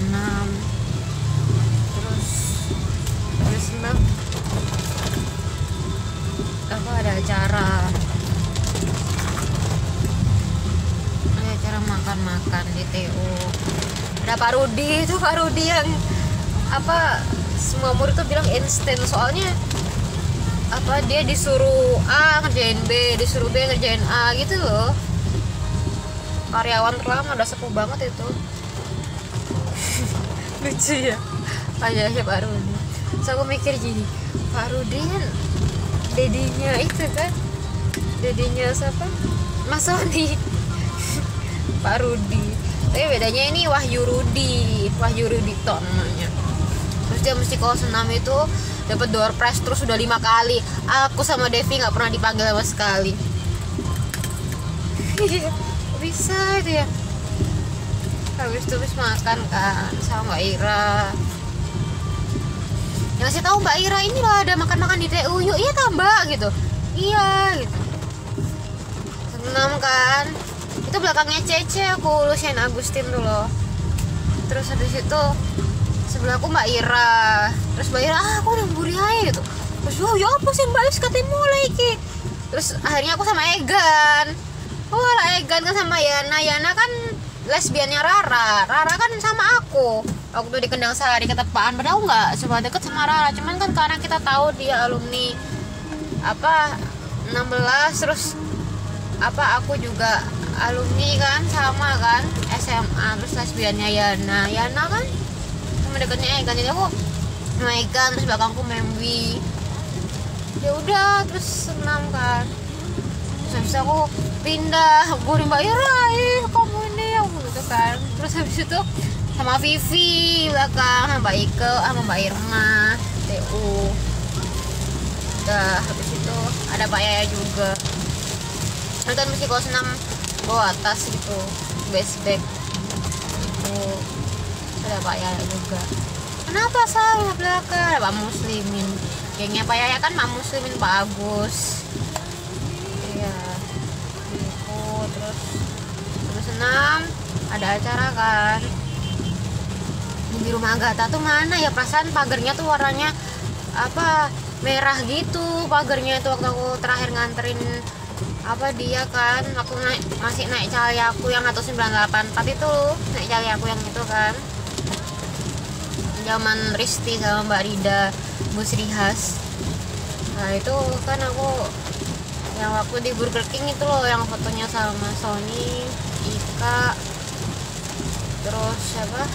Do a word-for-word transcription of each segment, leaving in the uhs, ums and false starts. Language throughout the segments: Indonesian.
enam. Terus terus enam apa ada acara ada acara makan-makan di T U. Ada Pak Rudi, itu Pak Rudi yang apa semua murid tuh bilang instan, soalnya apa dia disuruh A ngerjain B, disuruh B ngerjain A gitu loh. Karyawan terlama, udah sepuh banget itu. Lucu ya aja ya Pak Rudi. So aku mikir gini, Pak Rudi kan dedinya itu kan, dedinya siapa, Mas Sony. Pak Rudi, tapi bedanya ini Wahyu Rudi, Wahyu Rudito namanya. Terus dia mesti kalau senam itu dapat door prize terus udah lima kali. Aku sama Devi nggak pernah dipanggil sama sekali. Bisa itu ya. Habis itu habis makan kan sama Mbak Ira. Yang saya tahu Mbak Ira ini loh ada makan-makan di T U. Yuk iya tambah gitu. Iya gitu. Senam kan. Itu belakangnya Cece, aku Lucian Agustin tuh loh. Terus habis itu sebelah aku Mbak Ira. Terus Mbak Ira, ah aku udah buri aja gitu. Terus oh ya apa sih Mbak Is katanya mulai ki. Terus akhirnya aku sama Egan. Oh lah Egan kan sama Yana. Yana kan lesbiannya Rara. Rara kan sama aku waktu di Kendang Sari ketepaan. Padahal aku nggak cuma deket sama Rara. Cuman kan karena kita tahu dia alumni apa enam belas, terus apa aku juga alumni kan sama kan S M A, terus lesbiannya Yana. Yana kan sama dekatnya Egan, jadi aku sama Egan, terus belakangku Memwi. Ya udah terus senam kan. Terus habis aku pindah, gue di Mbak Ira, eh kamu ini aku gitu kan. Terus habis itu sama Vivi belakang, sama Mbak Ike, sama Mbak Irma T U. Udah habis itu ada Pak Yaya juga. Itu kan mesti kalau senam bawa atas gitu, base bag itu. Ada Pak Yaya juga. Kenapa saya belakang? Ada Pak Muslimin, gengnya Pak Yaya kan Pak Muslimin, Pak Agus. Iya gitu. Terus terus senam ada acara kan di rumah Agatha tuh. Mana ya perasaan pagarnya tuh warnanya apa merah gitu pagarnya itu waktu aku terakhir nganterin apa dia kan, aku naik masih naik cali aku yang satu sembilan delapan empat itu, naik cali aku yang itu kan zaman Risti sama Mbak Rida Gus Rihas. Nah itu kan aku yang waktu di Burger King itu loh, yang fotonya sama Sony, Ika, terus siapa,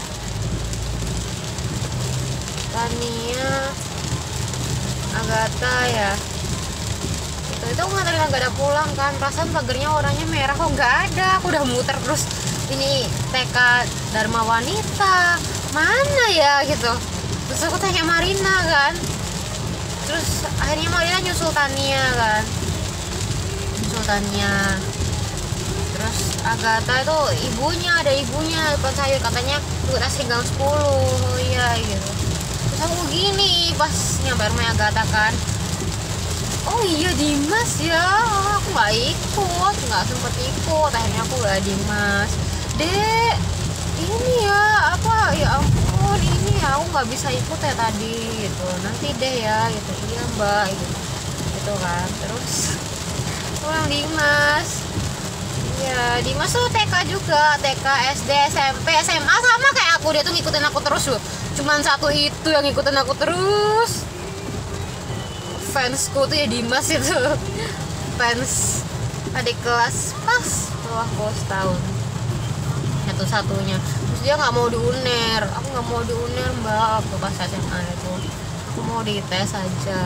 Tania, Agatha ya. Itu itu aku nganterin Agatha pulang kan, perasaan pagernya warnanya merah, kok nggak ada. Aku udah muter terus ini T K Dharma Wanita mana ya gitu. Terus aku tanya Marina kan, terus akhirnya Marina nyusul Tania kan, nyusul Tania. Terus Agatha itu ibunya, ada ibunya depan sayur, katanya tugas tinggal sepuluh. Oh iya gitu. Terus aku gini pas nyampe rumah Agatha kan, oh iya Dimas ya, oh, aku nggak ikut, nggak sempet ikut. Akhirnya aku gak Dimas, Dek ini ya apa, ya ampun ini ya aku nggak bisa ikut ya tadi gitu, nanti deh ya gitu. Iya mbak gitu, gitu kan. Terus pulang Dimas. Iya, Dimas tuh T K juga, T K, S D, S M P, S M A sama kayak aku, dia tuh ngikutin aku terus loh. Cuman satu itu yang ngikutin aku terus. Fansku tuh ya Dimas itu. Fans adik kelas pas bawah aku setahun. Satu-satunya. Terus dia nggak mau di UNER, aku nggak mau di UNER mbak, waktu pas S M A itu. Aku mau di tes aja.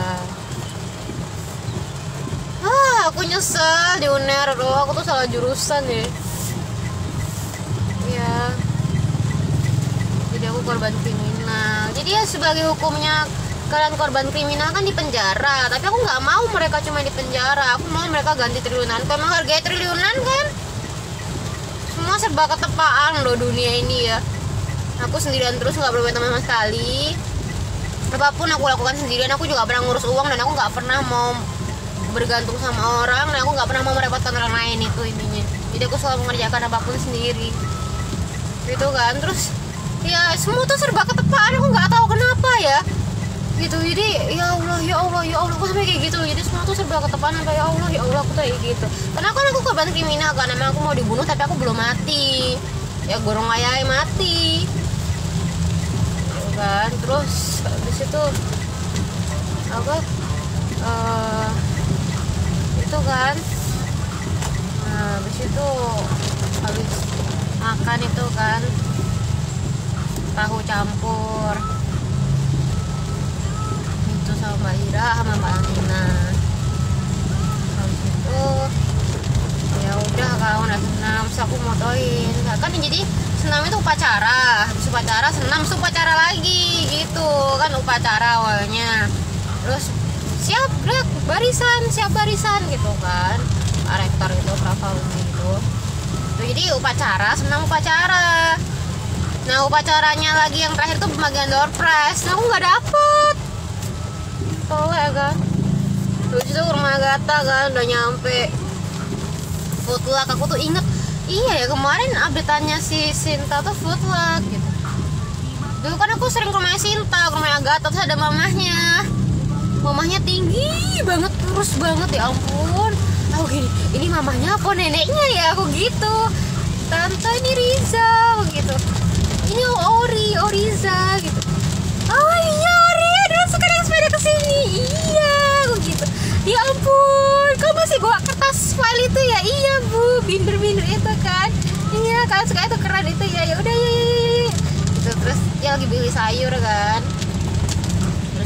Ah, aku nyesel di UNER loh, aku tuh salah jurusan ya. Iya. Jadi aku korban kriminal. Jadi ya sebagai hukumnya kalian korban kriminal kan di penjara. Tapi aku nggak mau mereka cuma di penjara. Aku mau mereka ganti triliunan. Kalau emang harganya triliunan kan, semua serba ketepaan loh dunia ini ya. Aku sendirian terus, nggak berbuat teman sama sekali. Apapun aku lakukan sendirian. Aku juga pernah ngurus uang dan aku nggak pernah mau bergantung sama orang, dan aku nggak pernah mau merepotkan orang lain, itu intinya. Jadi aku selalu mengerjakan apapun sendiri gitu kan. Terus ya semua tuh serba ketepaan, aku nggak tahu kenapa ya gitu. Jadi ya Allah ya Allah ya Allah aku sampai kayak gitu. Jadi semua tuh serba ketepaan, sampai ya Allah ya Allah aku tuh kayak gitu. Karena kan aku korban kriminal kan, emang aku mau dibunuh tapi aku belum mati ya, gorong ayai mati gitu kan. Terus habis itu apa uh, itu kan, nah habis itu habis makan itu kan tahu campur itu sama Mbak Ira sama Mbak Amina. Habis itu ya udah kalau udah senam terus aku motoin kan, jadi senam itu upacara, habis upacara senam terus upacara lagi gitu kan, upacara awalnya. Terus siap gerak barisan, siap barisan gitu kan, Pak Rektor itu Praval gitu. Tuh, jadi upacara senam upacara. Nah upacaranya lagi yang terakhir tuh pembagian door prize. Nah aku nggak dapet soalnya ya kan. Terus itu rumah Agatha kan udah nyampe footluck. Aku tuh inget, iya ya kemarin update-annya si Sinta tuh footluck gitu. Dulu kan aku sering ke rumahnya Sinta, ke rumahnya Agatha, terus ada mamahnya. Mamahnya tinggi banget, kurus banget ya ampun. Aku gini, ini mamahnya apa neneknya ya, aku gitu. Tante ini Riza begitu. Ini Ori, Oriza gitu. Oh iya Ori, dan sekarang sepeda kesini. Iya, aku gitu. Ya ampun, kau masih bawa kertas file itu ya? Iya bu, binder-binder itu kan. Iya, kalian suka itu keren itu ya. Ya udah ya, ya, ya. Gitu. Terus dia lagi beli sayur kan. Terus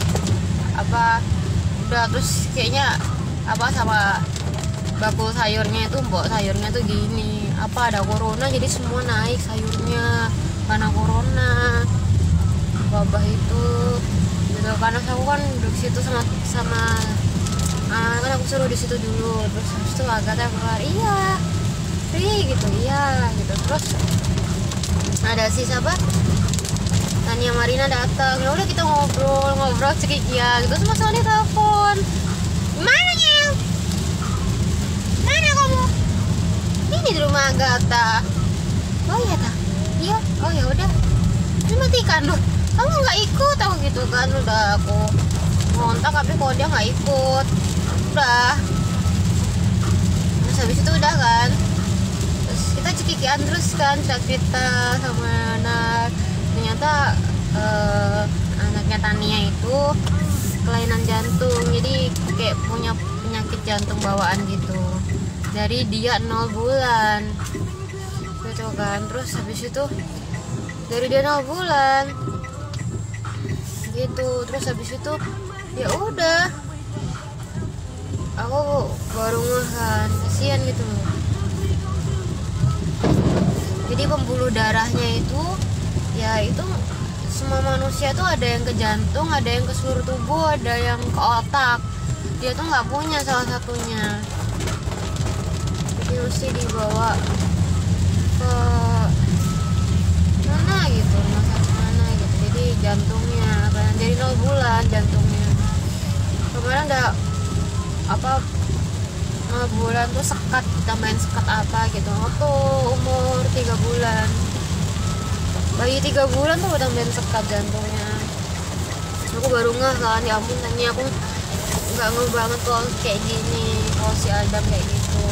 apa? Udah terus kayaknya apa sama bakul sayurnya itu, mbok sayurnya tuh gini, apa ada corona jadi semua naik sayurnya karena corona wabah itu gitu. Karena aku kan duduk situ sama sama uh, kan aku suruh di situ dulu. Terus habis itu Agatha keluar, iya Ri gitu, iya gitu. Terus ada si siapa, Tania Marina datang, ya udah kita ngobrol ngobrol cekikia gitu. Terus masalahnya telepon, mana ya, mana kamu? Ini di rumah Agatha. Oh iya tak, iya. Oh ya udah, terus matikan loh. Kamu nggak ikut aku gitu kan. Udah aku ngontak tapi kok dia nggak ikut. Udah. Terus habis itu udah kan. Terus kita cekikian terus kan, cerita sama anak. Ternyata eh, anaknya Tania itu kelainan jantung, jadi kayak punya penyakit jantung bawaan gitu dari dia nol bulan gitu kan. Terus habis itu dari dia nol bulan gitu. Terus habis itu ya udah aku baru ngehan, kasihan gitu. Jadi pembuluh darahnya itu ya itu semua manusia tuh ada yang ke jantung, ada yang ke seluruh tubuh, ada yang ke otak. Dia tuh nggak punya salah satunya, jadi mesti dibawa ke mana gitu, rumah sakit mana gitu. Jadi jantungnya kan jadi nol bulan jantungnya. Kemarin udah apa nol bulan tuh sekat, ditambahin sekat apa gitu. Waktu umur tiga bulan, bayi tiga bulan tuh udah tambahin sekat jantungnya. Aku baru ngeh kan, ya ampun tanya aku nggak ngeh banget kalau kayak gini, kalau si Adam kayak gitu.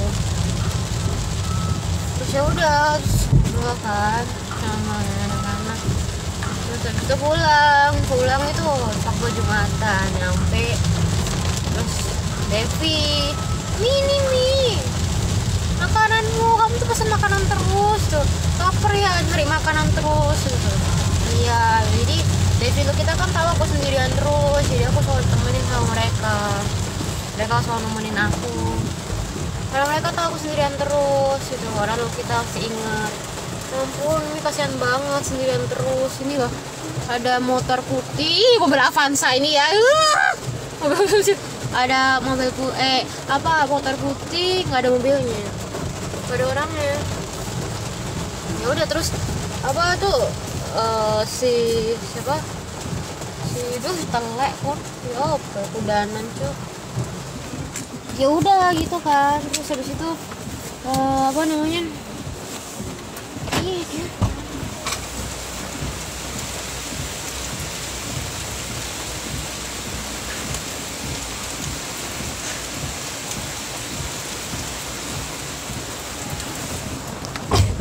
Terus ya udah udah kan sama anak-anak. Terus habis itu pulang pulang itu Sabtu Jumatan nyampe. Terus Devi, Mini nih makananmu, kamu tuh pesan makanan terus tuh, lapar ya nyari makanan terus gitu. Iya, jadi Devi lu kita kan tahu aku sendirian terus, jadi aku selalu temenin sama mereka. Mereka selalu nemenin aku karena mereka tahu aku sendirian terus gitu. Karena lu kita masih ingat, ampun ini kasihan banget sendirian terus. Ini loh ada motor putih, mobil Avanza ini ya. Ada mobil pu eh apa motor putih, nggak ada mobilnya, nggak ada orangnya. Ya udah terus apa tuh uh, si siapa si itu telek pun ya kudanan cuy. Ya udah gitu kan. Terus habis itu uh, apa namanya, iya dia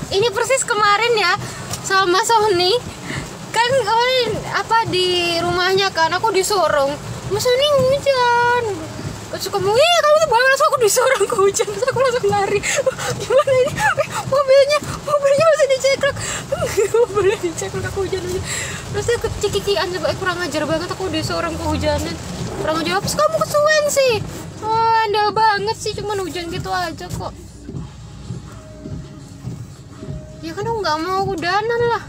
ini persis kemarin ya sama Sony kan, kemarin apa di rumahnya kan aku disorong Mas Sony hujan. Terus kamu, iya kamu tuh bangun, langsung aku disorong ke hujan. Terus aku langsung lari. Gimana ini? Mobilnya, mobilnya masih diceklek. Mobilnya diceklek, aku hujan-hujan. Terus aku cikikian, coba kurang ajar banget, aku disorong ke hujanan. Kurang ajar, terus kamu kesuwen sih. Oh, andal banget sih, cuman hujan gitu aja kok. Ya kan aku nggak mau hujanan lah.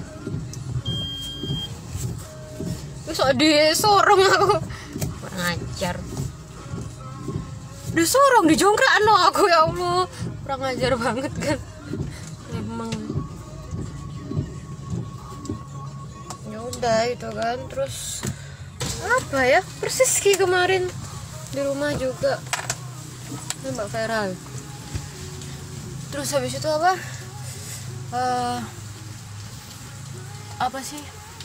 Terus disorong aku. Kurang ajar. Disorong, dijongkrak no aku, ya Allah, kurang ajar banget kan emang. Ya udah itu kan, terus apa ya, persis kayak kemarin di rumah juga Mbak Feral. Terus habis itu apa uh, apa sih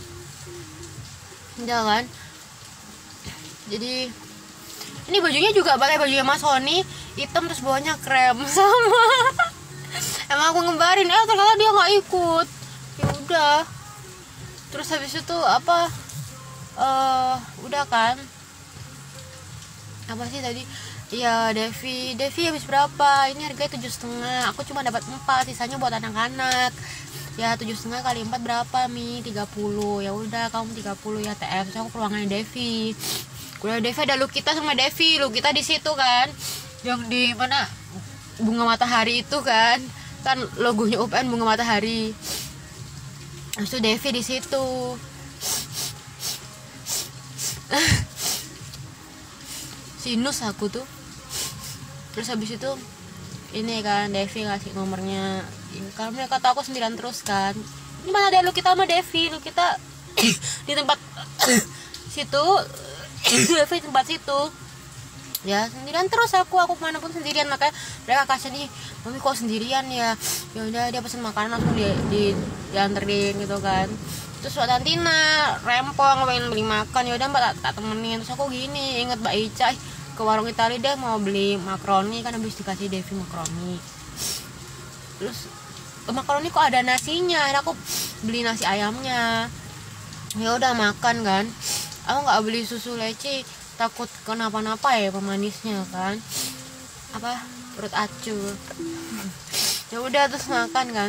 jangan, jadi ini bajunya juga pakai bajunya Mas Sony, hitam terus bawahnya krem sama. Emang aku ngebarin, eh ternyata dia nggak ikut. Ya udah. Terus habis itu apa? Uh, udah kan? Apa sih tadi? Ya Devi, Devi habis berapa? Ini harganya tujuh setengah. Aku cuma dapat empat, sisanya buat anak-anak. Ya tujuh setengah kali empat berapa Mi? tiga puluh. Ya udah kamu tiga puluh ya T F. Terus aku ke ruangannya Devi. Udah Devi ada Lukita sama Devi, Lukita di situ kan, yang di mana bunga matahari itu kan, kan logonya U P N bunga matahari. Terus itu Devi di situ. Sinus aku tuh. Terus habis itu ini kan Devi ngasih nomornya. Kalau mereka tahu aku sendirian terus kan. Ini mana ada Lukita sama Devi, Lukita di tempat situ. Devi tempat situ ya sendirian terus aku aku kemanapun sendirian, makanya mereka kasih nih Mami kok sendirian ya. Ya udah dia pesen makanan langsung di, di dianterin gitu kan. Terus Mbak Tantina rempong pengen beli makan, ya udah Mbak tak, tak temenin. Terus aku gini inget Mbak Ica ke warung Italia deh mau beli makaroni, kan habis dikasih Devi makaroni. Terus makaroni kok ada nasinya, akhirnya aku beli nasi ayamnya. Ya udah makan kan. Aku nggak beli susu leci, takut kenapa-napa ya pemanisnya kan, apa perut acur. Ya udah terus makan kan,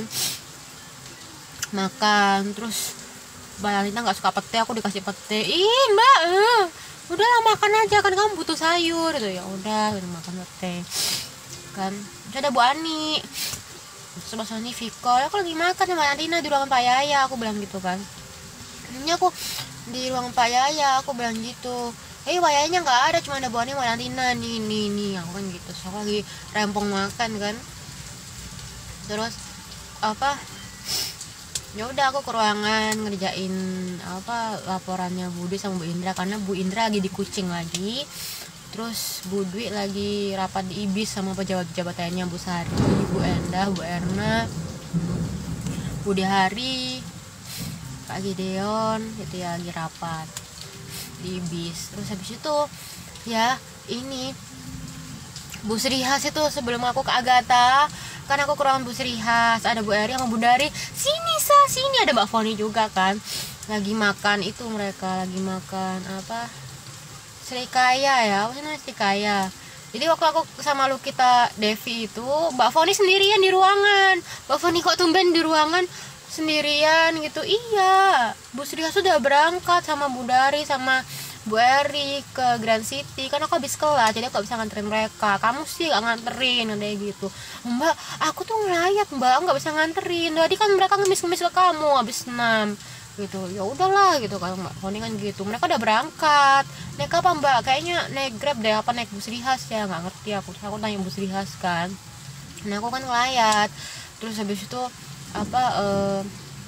makan terus Mbak Lalita nggak suka pete, aku dikasih pete. Ih Mbak, uh, udahlah makan aja kan kamu butuh sayur gitu. Ya udah udah makan pete kan. Terus ada Bu Ani, terus Mbak Sony Viko, aku lagi makan sama Lalita di ruangan Pak Yaya, aku bilang gitu kan. Ini aku di ruang Pak Yaya, aku bilang gitu. Eh Wayanya nggak ada, cuma ada buahnya Valentina nih nih nih, aku kan gitu. So aku lagi rempong makan kan. Terus apa? Ya udah aku ke ruangan ngerjain apa laporannya Budi sama Bu Indra, karena Bu Indra lagi di Kucing lagi. Terus Bu Dwi lagi rapat di I B I S sama pejabat-pejabatannya, Bu Sari, Bu Endah, Bu Erna, Budi Hari, Kak Gideon gitu ya, lagi rapat di I B I S. Terus habis itu ya ini Bu Srihas itu sebelum aku ke Agatha kan aku ke ruangan Bu Srihas, ada Bu Eri sama Bu Dari. Sini sa, sini ada Mbak Foni juga kan. Lagi makan itu, mereka lagi makan apa? Srikaya ya, apa sih namanya Srikaya. Jadi waktu aku sama Lukita Devi itu, Mbak Foni sendirian di ruangan. Mbak Foni kok tumben di ruangan sendirian gitu. Iya, Bu Srihas sudah berangkat sama Bu Dari sama Bu Eri ke Grand City, kan aku habis kelas jadi aku gak bisa nganterin mereka. Kamu sih gak nganterin, kayak gitu. Mbak, aku tuh ngelayat Mbak, aku gak bisa nganterin. Tadi kan mereka ngemis-ngemis ke kamu habis enam gitu. Ya udahlah gitu kan Mbak Foni kan gitu. Mereka udah berangkat. Naik apa Mbak? Kayaknya naik Grab deh, apa naik Bu Srihas ya, nggak ngerti aku. Aku tanya Bu Srihas kan. Nah aku kan ngelayat. Terus habis itu apa eh,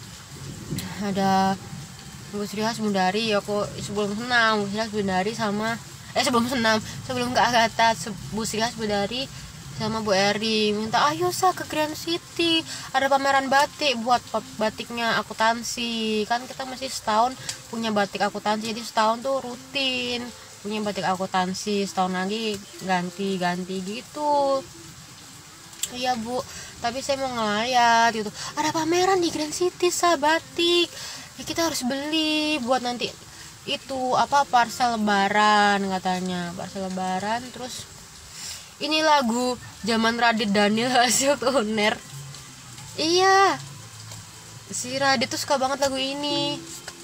ada Bu Srihas, Bu Dari, aku sebelum senam Bu Srihas, Bu Dari sama eh sebelum senam sebelum ke Agatha, Bu Srihas, Bu Dari sama Bu Eri minta ayo sa ke Grand City, ada pameran batik buat batiknya akuntansi, kan kita masih setahun punya batik akuntansi, jadi setahun tuh rutin punya batik akuntansi, setahun lagi ganti-ganti gitu. Iya bu, tapi saya mau ngeliat gitu, ada pameran di Grand City Sabatik ya, kita harus beli buat nanti itu apa parcel lebaran katanya, parcel lebaran. Terus ini lagu zaman Radit Daniel hasil tuner. Iya, si Radit tuh suka banget lagu ini.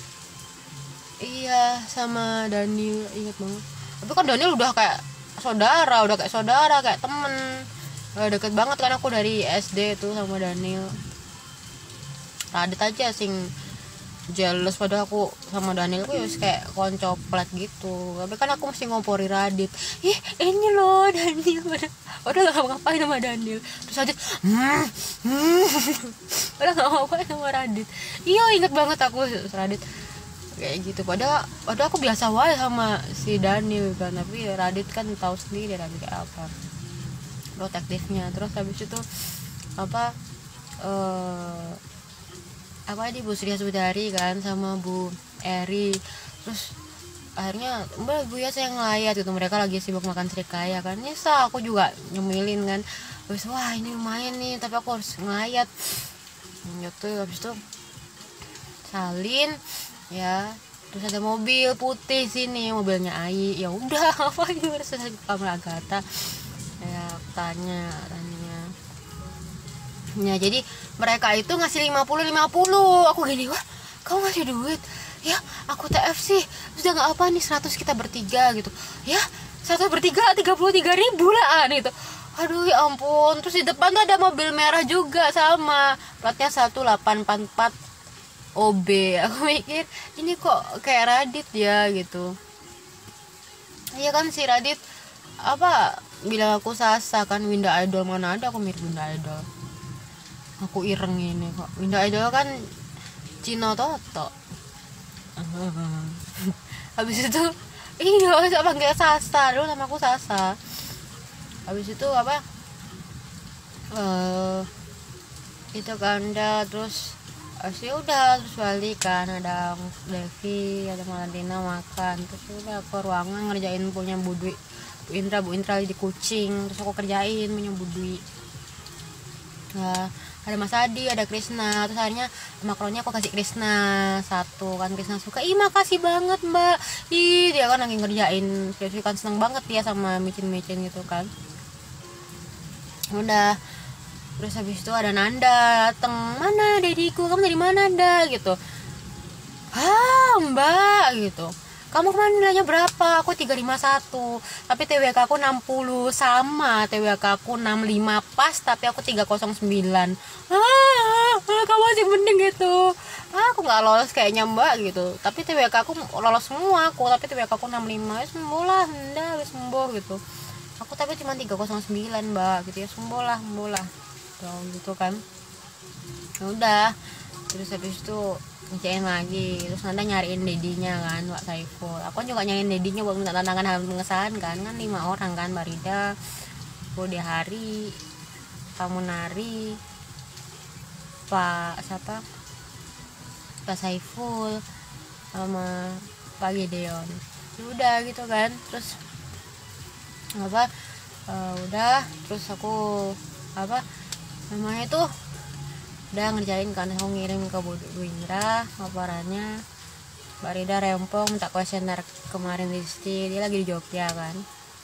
Iya, sama Daniel, inget banget. Tapi kan Daniel udah kayak saudara, udah kayak saudara, kayak temen, udah deket banget kan aku dari S D tuh sama Daniel. Radit aja sing jealous, padahal aku sama Daniel aku ya kayak koncoplet gitu. Tapi kan aku mesti ngompori Radit, ih ini loh Daniel, udah gak ngapain sama Daniel. Terus Radit hmm, hmm. udah gak ngapain sama Radit. Iya inget banget aku Radit kayak gitu. Padahal padahal aku biasa wae sama si Daniel kan, tapi Radit kan tahu sendiri Radit kayak apa protektifnya. Terus habis itu apa eh apa di Bu Sri Sudari kan sama Bu Eri. Terus akhirnya mbak Bu ya saya ngelayat gitu, mereka lagi sibuk makan serikaya kan, nyesa aku juga nyemilin kan. Terus wah ini lumayan nih tapi aku harus ngelayat gitu. Habis itu salin ya, terus ada mobil putih sini, mobilnya Ai. Ya udah apa ini harus ke kamar Agatha ya, tanya tanya ya. Jadi mereka itu ngasih lima puluh lima puluh. Aku gini, wah kamu ngasih duit ya, aku T F sih sudah nggak apa nih seratus kita bertiga gitu ya, seratus bertiga tiga puluh tiga ribu lah gitu. Aduh ya ampun. Terus di depan tuh ada mobil merah juga sama platnya satu delapan empat empat O B. Aku mikir ini kok kayak Radit ya gitu. Iya kan si Radit apa bilang aku Sasa kan, Winda Idol, mana ada aku mirip Winda Idol. Aku ireng ini kok, Winda Idol kan Cino Toto. Habis itu iya saya panggil Sasa dulu, nama aku Sasa. Habis itu apa uh, itu kan udah. Terus ya udah terus balik kan, ada Devi ada Malantina makan. Terus udah ke ruangan ngerjain punya Bu Dwi, Bu Indra Bu Indra di Kucing. Terus aku kerjain punya Bu Dwi. Nah, ada Mas Adi, ada Krisna. Terus akhirnya makronya aku kasih Krisna satu kan, Krisna suka, ih makasih banget mbak, ih dia kan lagi ngerjain skripsi kan, seneng banget dia sama micin-micin gitu kan. Udah terus habis itu ada Nanda dateng, mana dediku, kamu dari mana Nanda gitu. Ah mbak gitu, kamu kemarin nilainya berapa? Aku tiga lima satu, tapi T W K aku enam puluh, sama T W K aku enam puluh lima pas, tapi aku tiga nol sembilan. Ah, kamu masih mending gitu. Ah, aku gak lolos kayaknya mbak gitu, tapi T W K aku lolos semua aku, tapi T W K aku enam puluh lima. Ya sembuh lah, enggak harus sembuh gitu. Aku tapi cuma tiga nol sembilan mbak gitu ya, sembuh lah, sembuh lah gitu kan. Ya udah terus habis itu ngerjain lagi. Terus Nanda nyariin dedinya kan, Wak Saiful. Aku juga nyariin dedinya buat minta tantangan hal pengesahan kan. Kan lima orang kan, Barida, Budi Hari, Pak Munari, Pak siapa, Pak Saiful, sama Pak Gideon. Ya udah gitu kan. Terus apa uh, udah terus aku apa namanya tuh udah ngerjain kan, aku ngirim ke Bu Indra laporannya. Mbak Rida rempong minta kuesioner kemarin di Listi, dia lagi di Jogja kan.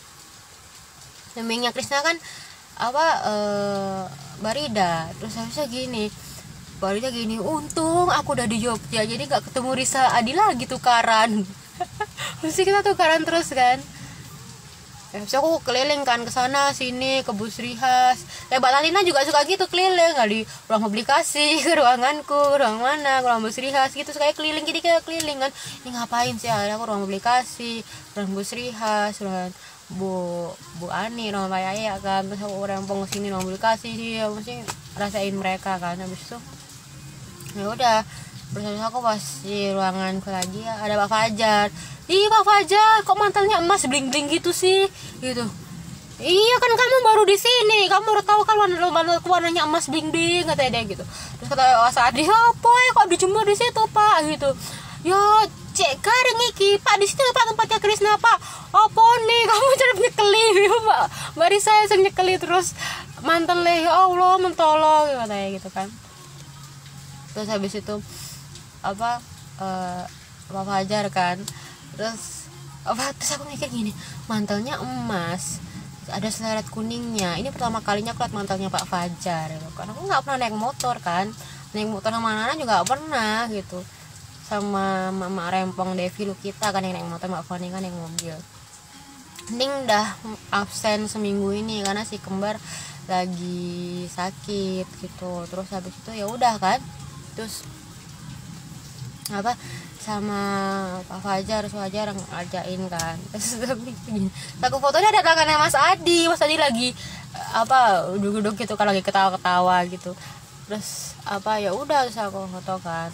Namanya Krisna kan apa eh Mbak Rida. Terus habisnya gini, Mbak Rida gini, untung aku udah di Jogja jadi gak ketemu Risa Adi lagi tukaran. Mesti kita tukaran terus kan. Ya, so aku keliling kan ke sana sini ke Bu Srihas. Ya Mbak Lalina juga suka gitu keliling, nggak di ruang publikasi, ke ruanganku, ruang mana, ke ruang Bu Srihas gitu, suka keliling. Jadi kayak keliling kan, ini ngapain sih? Ada aku ruang publikasi, ruang Bu Srihas, ruang Bu Bu Ani, ruang Pak Yaya kan. Terus aku rempong ke sini ruang publikasi sih, ya mesti rasain mereka kan. Habis itu ya udah bersama aku pas di ruanganku lagi ya, ada Pak Fajar. Ih Pak Fajar, kok mantelnya emas bling bling gitu sih, gitu. Iya kan kamu baru di sini, kamu udah tahu kan warna warnanya emas bling bling, kata dia gitu. Terus kata Mas Adi, apa ya kok dijemur di situ Pak, gitu. Ya cek garing iki Pak, di situ Pak tempatnya Krisna Pak. Apa nih kamu cara nyekeli Pak, Mbak Risa yang nyekeli. Terus mantan leh, ya Allah mentolong katanya gitu kan. Terus habis itu apa uh, Pak Fajar kan, terus apa terus aku mikir gini, mantelnya emas, ada seleret kuningnya, ini pertama kalinya aku lihat mantelnya Pak Fajar gitu kan. Aku nggak pernah naik motor kan, naik motor sama Nana juga gak pernah gitu, sama Mama Rempong Devi Lukita kan yang naik motor, Mbak Fani kan yang mobil. Ning dah absen seminggu ini karena si kembar lagi sakit gitu. Terus habis itu ya udah kan, terus apa sama Pak Fajar, Pak Fajar ngajain kan. Terus aku fotonya ada tangannya Mas Adi, Mas Adi lagi apa duduk-duduk gitu kan, lagi ketawa-ketawa gitu. Terus apa ya udah terus aku foto kan.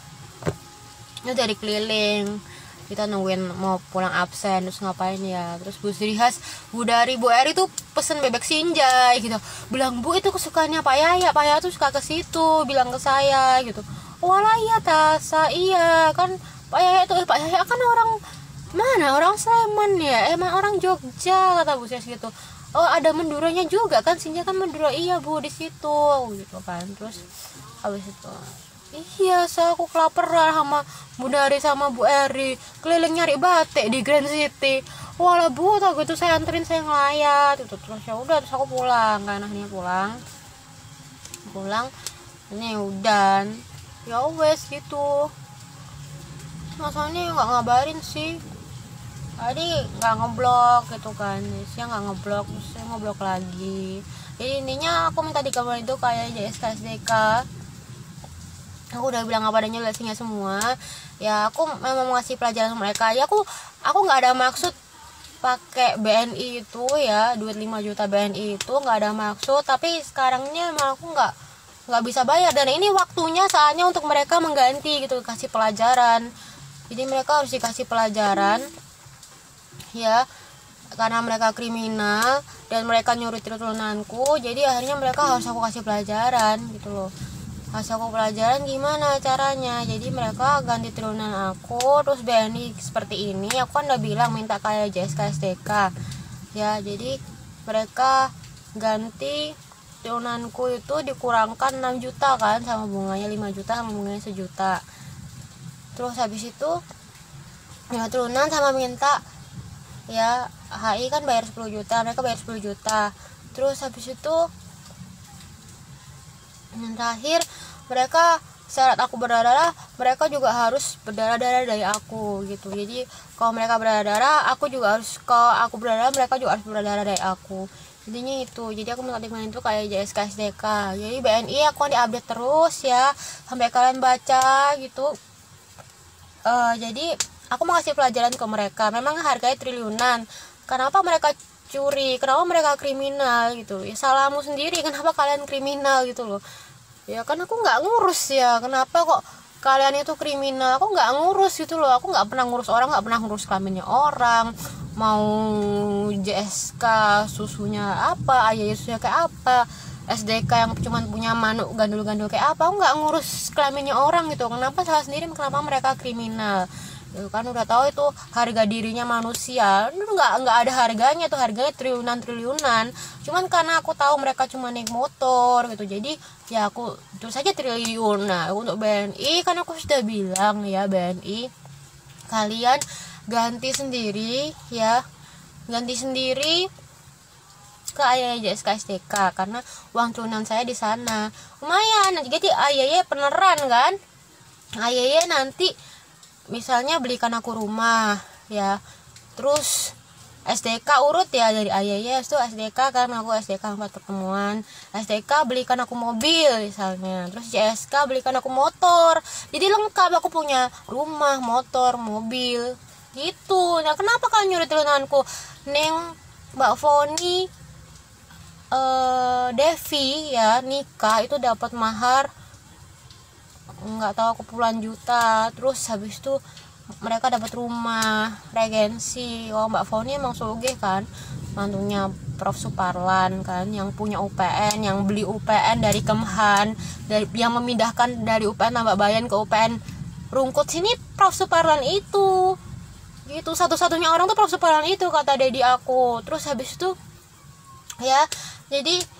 Itu dari keliling, kita nungguin mau pulang absen, terus ngapain ya, terus Bu Srihas, Bu Dari, Bu Eri tuh pesen bebek sinjai gitu, bilang Bu itu kesukaannya Pak Yaya, Pak Yaya tuh suka ke situ, bilang ke saya gitu. Walah iya Tasa, iya kan Pak Yaya itu, Pak Yaya kan orang mana, orang Sleman ya, emang orang Jogja kata Bu Srihas gitu. Oh ada Maduranya juga kan, sinjai kan Madura, iya Bu di situ gitu kan. Terus habis itu iya, saya aku kelaparan sama Bu Dari sama Bu Eri, keliling nyari batik di Grand City. Walah Bu, tau gitu saya anterin, saya ngelayat itu. Terus ya udah, terus aku pulang kan, akhirnya pulang. Pulang ini udan. Ya wes gitu. Masalahnya nggak ngabarin sih. Tadi nggak ngeblok gitu kan, saya nggak ngeblok, terus saya ngeblok lagi. Jadi intinya aku minta dikabarin itu kayak J S K S D K. Aku udah bilang apa adanya lesingnya semua. Ya aku memang ngasih pelajaran sama mereka. Ya aku aku nggak ada maksud pakai B N I itu ya, duit lima juta B N I itu nggak ada maksud. Tapi sekarangnya emang aku nggak nggak bisa bayar, dan ini waktunya saatnya untuk mereka mengganti gitu, kasih pelajaran. Jadi mereka harus dikasih pelajaran ya, karena mereka kriminal dan mereka nyuri turunanku. Jadi akhirnya mereka harus aku kasih pelajaran gitu loh. Kasih aku pelajaran gimana caranya. Jadi mereka ganti turunan aku, terus B N I seperti ini. Aku kan udah bilang minta kayak J S K S D K ya. Jadi mereka ganti turunanku itu dikurangkan enam juta kan, sama bunganya lima juta, sama bunganya sejuta. Terus habis itu ya turunan sama minta ya H I kan bayar sepuluh juta, mereka bayar sepuluh juta. Terus habis itu yang terakhir, mereka syarat aku berdarah, mereka juga harus berdarah-darah dari aku gitu. Jadi kalau mereka berdarah, aku juga harus, kalau aku berdarah, mereka juga harus berdarah dari aku. Intinya itu. Jadi aku minta timbang itu kayak J S K S D K. Jadi B N I aku diupdate terus ya, sampai kalian baca gitu. Uh, jadi aku mau kasih pelajaran ke mereka. Memang harganya triliunan. Kenapa mereka curi? Kenapa mereka kriminal gitu? Ya salahmu sendiri. Kenapa kalian kriminal gitu loh? Ya kan aku nggak ngurus ya. Kenapa kok kalian itu kriminal? Aku nggak ngurus gitu loh. Aku nggak pernah ngurus orang, nggak pernah ngurus kelaminnya orang. Mau J S K susunya apa, ayah susunya kayak apa, S D K yang cuma punya manuk gandul-gandul kayak apa. Aku nggak ngurus kelaminnya orang gitu. Kenapa salah sendiri? Kenapa mereka kriminal? Itu kan udah tahu itu harga dirinya manusia, itu nggak nggak ada harganya tuh, harganya triliunan triliunan. Cuman karena aku tahu mereka cuma naik motor gitu, jadi ya aku terus saja triliun. Nah untuk B N I kan aku sudah bilang ya, B N I kalian ganti sendiri ya, ganti sendiri ke ayah J S K S D K karena uang turunan saya di sana lumayan. Jadi ayahnya peneran kan, ayahnya nanti misalnya belikan aku rumah ya, terus S D K urut ya dari ayahnya itu S D K karena aku S D K empat pertemuan. S D K belikan aku mobil misalnya, terus J S K belikan aku motor. Jadi lengkap, aku punya rumah, motor, mobil gitu. Nah kenapa kalian nyuri turunanku? Neng Mbak Foni uh, Devi ya nikah itu dapat mahar nggak tahu aku puluhan juta. Terus habis itu mereka dapat rumah regensi. Oh Mbak Foni emang sugih kan, mantunya Prof Suparlan kan, yang punya U P N, yang beli U P N dari Kemhan, dari yang memindahkan dari U P N Tambak Bayan ke U P N Rungkut sini Prof Suparlan itu gitu. Satu-satunya orang tuh Prof Suparlan itu kata dedi aku. Terus habis itu ya jadi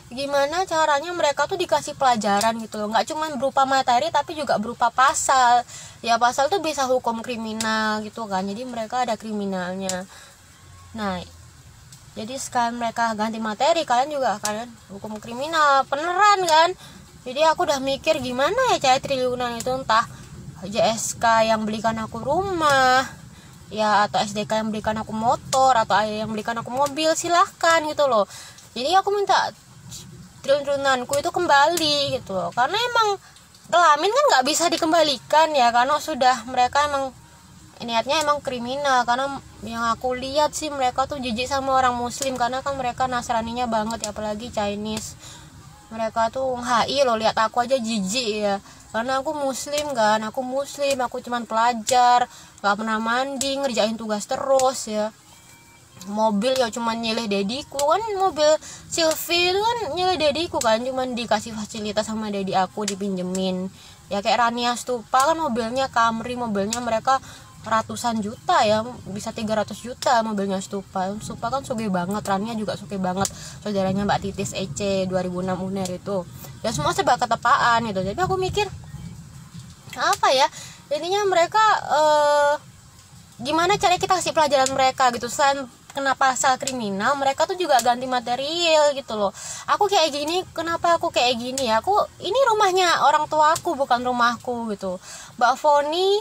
gimana caranya mereka tuh dikasih pelajaran gitu loh, nggak cuma berupa materi tapi juga berupa pasal. Ya pasal tuh bisa hukum kriminal gitu kan, jadi mereka ada kriminalnya. Nah jadi sekalian mereka ganti materi, kalian juga kalian hukum kriminal beneran kan. Jadi aku udah mikir gimana ya cari triliunan itu, entah J S K yang belikan aku rumah ya, atau S D K yang belikan aku motor, atau ayah yang belikan aku mobil, silahkan gitu loh. Jadi aku minta triliunanku itu kembali gitu loh, karena emang kelamin kan nggak bisa dikembalikan ya, karena sudah mereka emang niatnya emang kriminal. Karena yang aku lihat sih mereka tuh jijik sama orang muslim, karena kan mereka Nasraninya banget ya, apalagi Chinese. Mereka tuh H I loh, lihat aku aja jijik ya, karena aku muslim kan, aku muslim, aku cuman pelajar, gak pernah mandi, ngerjain tugas terus ya. Mobil ya cuman nyileh dediku kan, mobil Sylvie itu kan nyileh dediku kan, cuman dikasih fasilitas sama dedi aku, dipinjemin. Ya kayak Rania Stupa kan mobilnya Camry, mobilnya mereka ratusan juta ya, bisa tiga ratus juta mobilnya Stupa. Stupa kan suge banget, Rania juga suge banget, saudaranya Mbak Titis E C dua ribu enam Uner itu. Ya semua serba ketepaan gitu. Jadi aku mikir apa ya, jadinya mereka eh, gimana cara kita kasih pelajaran mereka gitu. Selain kena pasal kriminal, mereka tuh juga ganti material gitu loh. Aku kayak gini, kenapa aku kayak gini ya, aku ini rumahnya orang tua aku, bukan rumahku gitu. Mbak Foni,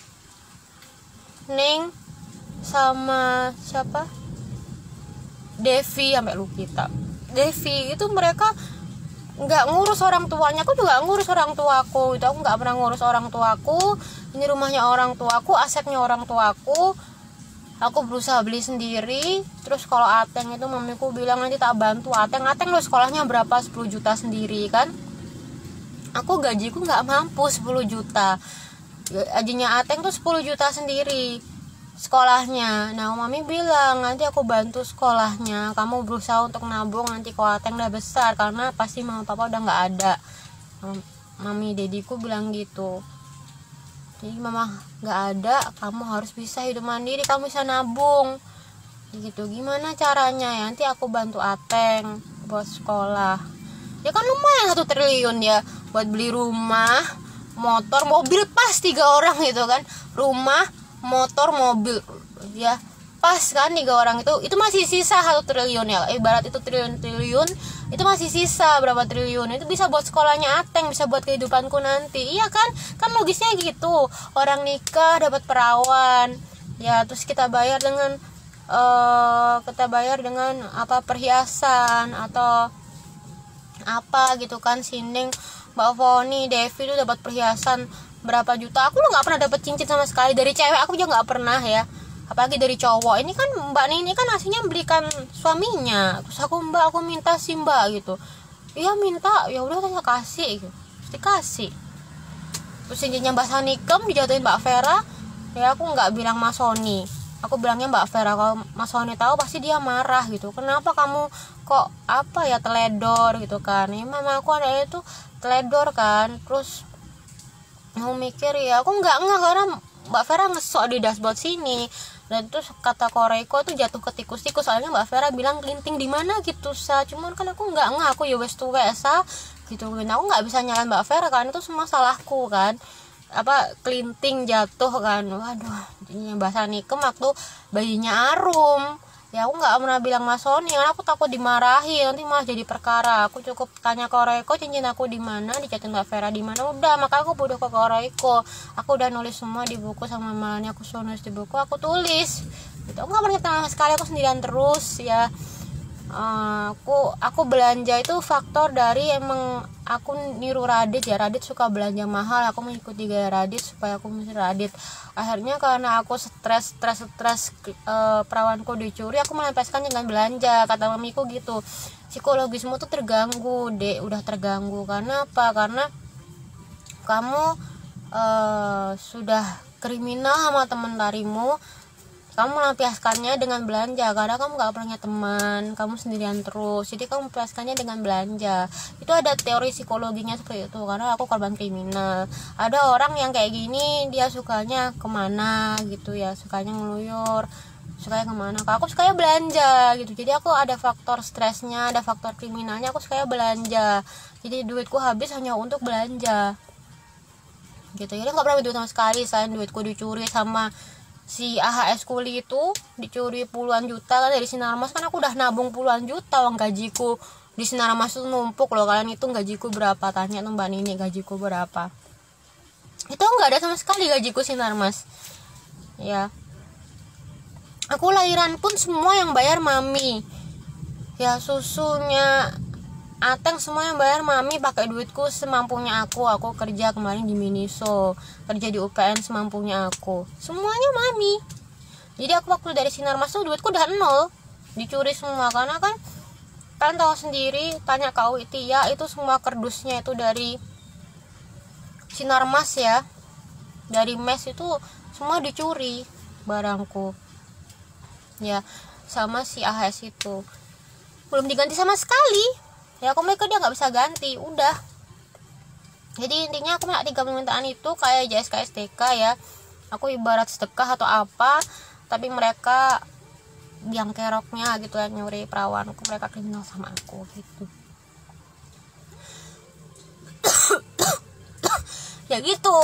Neng, sama siapa, Devi, sampai Lukita, Devi itu mereka nggak ngurus orang tuanya. Aku juga ngurus orang tuaku itu, aku nggak pernah ngurus orang tuaku. Ini rumahnya orang tuaku, asetnya orang tuaku, aku berusaha beli sendiri. Terus kalau Ateng itu mamiku bilang nanti tak bantu Ateng. Ateng lo sekolahnya berapa, sepuluh juta sendiri kan, aku gajiku nggak mampu sepuluh juta. Gajinya Ateng tuh sepuluh juta sendiri sekolahnya. Nah mami bilang nanti aku bantu sekolahnya, kamu berusaha untuk nabung, nanti kalau Ateng udah besar, karena pasti mama papa udah nggak ada. Mami dediku bilang gitu. Jadi mama nggak ada, kamu harus bisa hidup mandiri, kamu bisa nabung gitu. Gimana caranya ya, nanti aku bantu Ateng buat sekolah. Ya kan lumayan satu triliun ya, buat beli rumah, motor, mobil pas tiga orang gitu kan. Rumah, motor, mobil ya pas kan tiga orang itu. Itu masih sisa satu triliun ya, ibarat itu triliun-triliun, itu masih sisa berapa triliun, itu bisa buat sekolahnya Ateng, bisa buat kehidupanku nanti. Iya kan, kan logisnya gitu. Orang nikah dapat perawan ya, terus kita bayar dengan uh, kita bayar dengan apa, perhiasan atau apa gitu kan. Sining, Mbak Foni, Devi itu dapat perhiasan berapa juta. Aku lo nggak pernah dapat cincin sama sekali dari cewek, aku juga nggak pernah ya, apalagi dari cowok. Ini kan Mbak Nini kan aslinya belikan suaminya, terus aku Mbak aku minta sih Mbak gitu. Iya minta, ya udah saya kasih gitu, pasti kasih. Terus cincinnya Mbak Sanikem dijatuhin Mbak Vera, ya aku nggak bilang Mas Sony, aku bilangnya Mbak Vera. Kalau Mas Sony tahu pasti dia marah gitu, kenapa kamu kok apa ya teledor gitu kan. Ya mama aku ada itu teledor kan. Terus mau mikir ya aku nggak nggak karena Mbak Vera ngesok di dashboard sini. Dan terus kata Koreiko tuh jatuh ke tikus-tikus, soalnya Mbak Vera bilang kelinting di mana gitu sa. Cuman kan aku nggak nggak, aku ya wes tuh sa gitu. Aku nggak bisa nyalain Mbak Vera kan, itu semua salahku kan. Apa kelinting jatuh kan, waduh. Jadinya bahasa nikem waktu bayinya Arum. Ya aku nggak pernah bilang Mas Sony, karena aku takut dimarahi, nanti malah jadi perkara. Aku cukup tanya ke Koreiko cincin aku di mana, dicatin Mbak Vera di mana, udah. Maka aku bodoh ke Koreiko. Aku udah nulis semua di buku, sama malahnya aku suruh nulis di buku, aku tulis. Gitu. Aku nggak pernah sama sekali, aku sendirian terus ya. Uh, aku aku belanja itu faktor dari emang aku niru Radit ya. Radit suka belanja mahal, aku mengikuti gaya Radit supaya aku mesti Radit. Akhirnya karena aku stres stres stres uh, perawanku dicuri, aku melampiaskan dengan belanja. Kata mamiku gitu, psikologismu tuh terganggu dek, udah terganggu. Karena apa? Karena kamu uh, sudah kriminal sama teman tarimu, kamu melampiaskannya dengan belanja. Karena kamu gak punya teman, kamu sendirian terus, jadi kamu melampiaskannya dengan belanja. Itu ada teori psikologinya seperti itu. Karena aku korban kriminal. Ada orang yang kayak gini, dia sukanya kemana gitu ya, sukanya ngeluyur, sukanya kemana? Aku sukanya belanja gitu. Jadi aku ada faktor stresnya, ada faktor kriminalnya. Aku sukanya belanja. Jadi duitku habis hanya untuk belanja. Gitu. Jadi nggak pernah duit sama sekali. Selain duitku dicuri sama si A H S Kuli itu, dicuri puluhan juta kan dari Sinarmas. Kan aku udah nabung puluhan juta uang gajiku di Sinarmas itu numpuk loh. Kalian itu gajiku berapa? Tanya tuh Mbak Nini gajiku berapa. Itu nggak ada sama sekali gajiku Sinarmas. Ya. Aku lahiran pun semua yang bayar mami. Ya susunya Ateng semua yang bayar mami, pakai duitku semampunya aku. Aku kerja kemarin di Miniso, kerja di U P N semampunya aku. Semuanya mami. Jadi aku waktu dari Sinarmas tuh duitku udah nol. Dicuri semua karena kan kalian tahu sendiri, tanya kau Tia, itu semua kardusnya itu dari Sinarmas ya. Dari mes itu semua dicuri barangku. Ya, sama si A H S itu belum diganti sama sekali. Ya aku mikir dia nggak bisa ganti, udah. Jadi intinya aku minta tiga permintaan itu kayak J S K S T K ya. Aku ibarat sedekah atau apa, tapi mereka yang keroknya gitu ya, nyuri perawanku, mereka kriminal sama aku gitu. Ya gitu.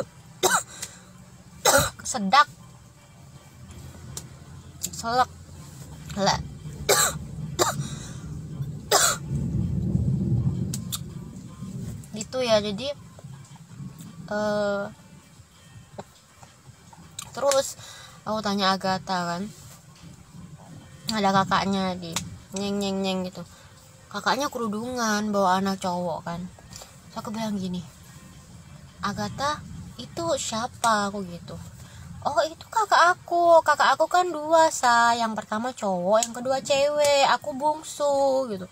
Sedak. Selek. Lah. Gitu ya. Jadi uh, terus aku tanya Agatha kan, ada kakaknya di nyeng nyeng nyeng gitu, kakaknya kerudungan bawa anak cowok kan. Terus aku bilang gini, Agatha itu siapa? Aku gitu. Oh itu kakak aku, kakak aku kan dua sa, yang pertama cowok, yang kedua cewek, aku bungsu gitu.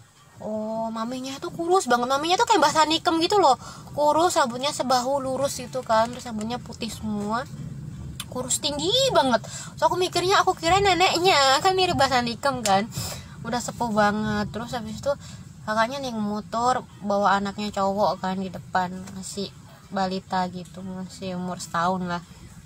Oh maminya tuh kurus banget, maminya tuh kayak Mbak Sanikem gitu loh, kurus, rambutnya sebahu lurus gitu kan, terus rambutnya putih semua, kurus tinggi banget. So aku mikirnya, aku kira neneknya, kan mirip Mbak Sanikem kan, udah sepuh banget. Terus habis itu kakaknya naik motor bawa anaknya cowok kan di depan, masih balita gitu, masih umur setahun lah.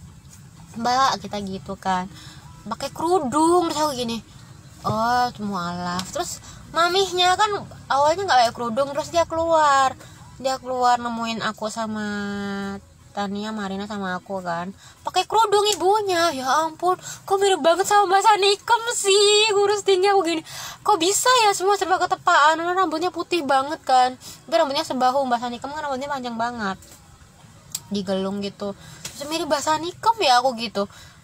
Mbak kita gitu kan, pakai kerudung. Terus aku gini, oh mualaf. Terus mamihnya kan awalnya nggak pakai kerudung, terus dia keluar dia keluar nemuin aku sama Tania, Marina sama aku kan, pakai kerudung ibunya. Ya ampun, kok mirip banget sama Mbak Sanikem sih, kurus tinggi. Aku gini, kok bisa ya semua serba ketepaan, rambutnya putih banget kan, tapi rambutnya sebahu. Mbak Sanikem kan rambutnya panjang banget, digelung gitu, terus mirip Mbak Sanikem ya aku gitu,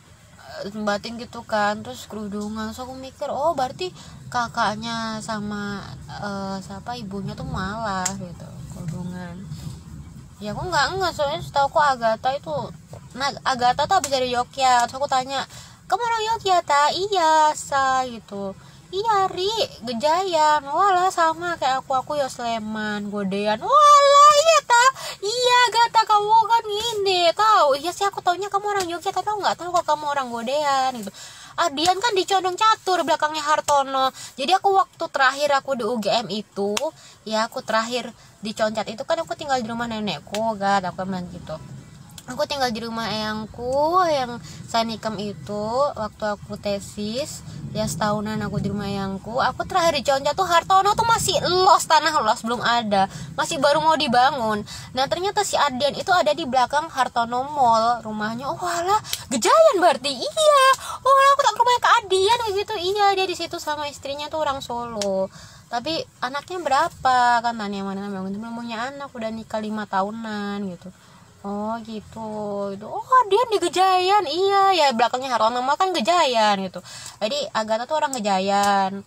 batin gitu kan, terus kerudungan. Terus aku mikir, oh berarti kakaknya sama uh, siapa ibunya tuh malah gitu, kerudungan. Ya aku nggak nggak soalnya setahu aku Agatha itu, nah Agatha tuh habis dari Yogyakarta. Terus aku tanya, kamu orang Yogyakarta? Iya sa gitu. Iya Ri, Gejayan. Walah sama kayak aku, aku ya Sleman, Godean. Walah iya ta, iya Agatha kamu kan ini tahu. Iya sih aku taunya kamu orang Yogyakarta, tapi aku nggak tahu kalau kamu orang Godean gitu. Adian kan di Condong Catur, belakangnya Hartono. Jadi aku waktu terakhir aku di U G M itu, ya aku terakhir di Concat itu kan aku tinggal di rumah nenekku, gak aku bilang gitu. Aku tinggal di rumah eyangku yang Sanikem itu waktu aku tesis, ya setahunan aku di rumah eyangku. Aku terakhir di Concat tuh Hartono tuh masih los, tanah los, belum ada, masih baru mau dibangun. Nah ternyata si Adian itu ada di belakang Hartono Mall rumahnya. Oh alah, Gejayan berarti. Iya. Oh aku tak ke rumahnya ke Adian begitu. Iya dia di situ sama istrinya tuh orang Solo. Tapi anaknya berapa kan, tanya mana namanya, belum punya anak, udah nikah lima tahunan gitu. Oh gitu, itu oh dia di Gejayan. Iya ya, belakangnya Hartono Mall kan Gejayan gitu. Jadi Agatha tuh orang Gejayan.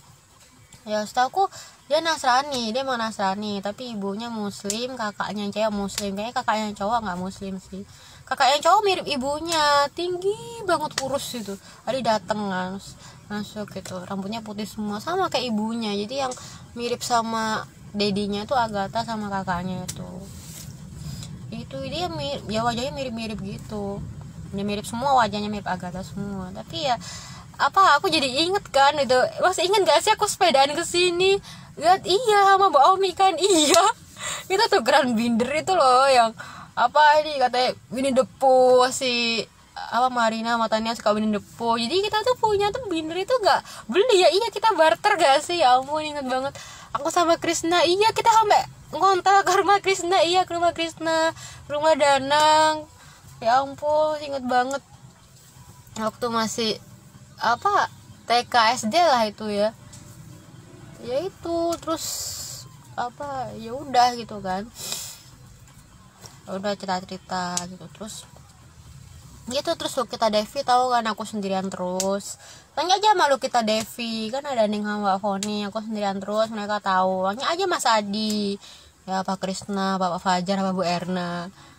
Ya setahu aku dia Nasrani, dia emang Nasrani, tapi ibunya Muslim, kakaknya yang cewek Muslim. Kayaknya kakaknya yang cowok nggak Muslim sih. Kakak yang cowok mirip ibunya, tinggi banget, kurus gitu. Tadi dateng kan, masuk gitu, rambutnya putih semua sama kayak ibunya. Jadi yang mirip sama dedinya tuh Agatha sama kakaknya itu. Itu dia mirip, ya wajahnya mirip-mirip gitu. Dia mirip semua, wajahnya mirip Agatha semua. Tapi ya apa, aku jadi inget kan itu. Masih inget gak sih aku sepedaan ke sini? Lihat iya sama Mbak Omi kan. Iya. Itu tuh Grand Binder itu loh yang apa ini katanya Winnie the Pooh, si apa Marina matanya suka Winnie the Pooh. Jadi kita tuh punya tuh binder itu nggak beli ya, iya kita barter gak sih? Ya ampun, inget banget aku sama Krisna, iya kita sampai ngontak ke rumah Krisna, iya ke rumah Krisna, rumah Danang. Ya ampun, inget banget waktu masih apa T K S D lah itu ya. Ya itu terus apa ya udah gitu kan, udah cerita-cerita gitu terus gitu. Terus kita Devi tahu kan aku sendirian terus, tanya aja malu kita Devi kan ada Ning sama Mbak Foni, aku sendirian terus mereka tahu, tanya aja Mas Adi ya, Pak Krisna, Bapak Fajar, Bapak Bu Erna.